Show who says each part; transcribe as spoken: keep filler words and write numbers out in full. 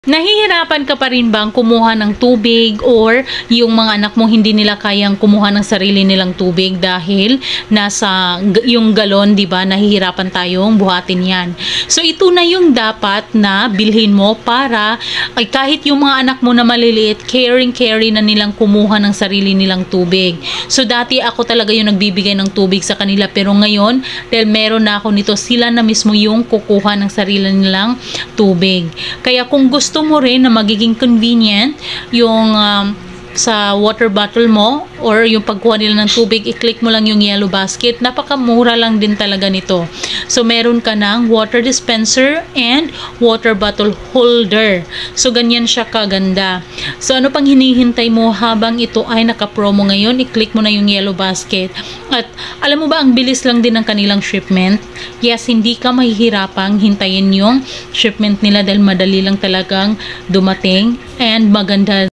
Speaker 1: Nahihirapan ka pa rin bang kumuha ng tubig or yung mga anak mo hindi nila kayang kumuha ng sarili nilang tubig dahil nasa yung galon, 'di ba? Nahihirapan tayong buhatin 'yan. So ito na yung dapat na bilhin mo para ay kahit yung mga anak mo na maliliit, caring carry na nilang kumuha ng sarili nilang tubig. So dati ako talaga yung nagbibigay ng tubig sa kanila, pero ngayon dahil meron na ako nito, sila na mismo yung kukuha ng sarili nilang tubig. Kaya kung gusto gusto mo rin na magiging convenient yung um, sa water bottle mo or yung pagkuha nila ng tubig, i-click mo lang yung yellow basket. Napakamura lang din talaga nito. So meron ka ng water dispenser and water bottle holder. So ganyan siya kaganda. So ano pang hinihintay mo habang ito ay naka-promo ngayon? I-click mo na yung yellow basket. At alam mo ba, ang bilis lang din ng kanilang shipment. Yes, hindi ka mahihirapang hintayin yung shipment nila dahil madali lang talagang dumating and maganda